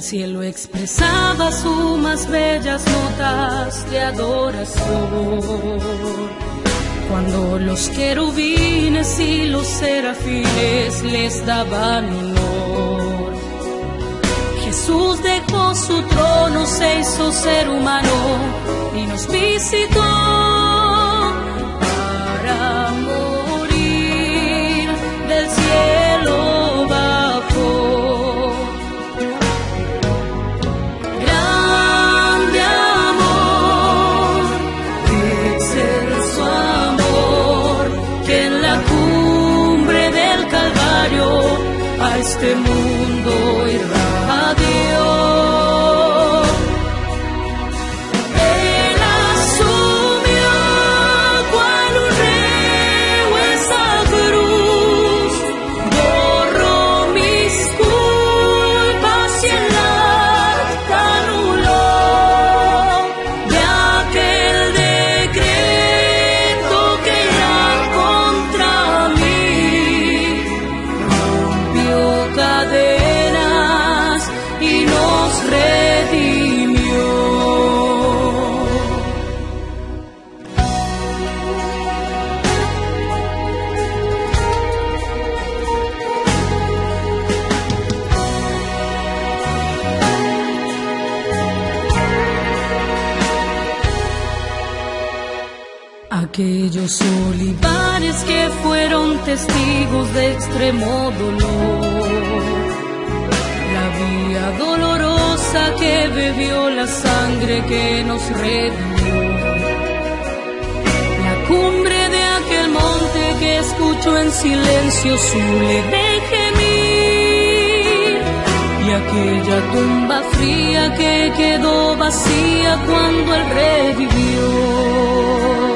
cielo expresaba sus más bellas notas de adoración, cuando los querubines y los serafines les daban honor. Jesús dejó su trono, se hizo ser humano y nos visitó para morir. Del cielo bajó. Grande amor, excelso amor, que en la cumbre del Calvario a este mundo irradió. Aquellos olivares que fueron testigos de extremo dolor, la vía dolorosa que bebió la sangre que nos redimió, la cumbre de aquel monte que escuchó en silencio su leve gemir, y aquella tumba fría que quedó vacía cuando Él revivió.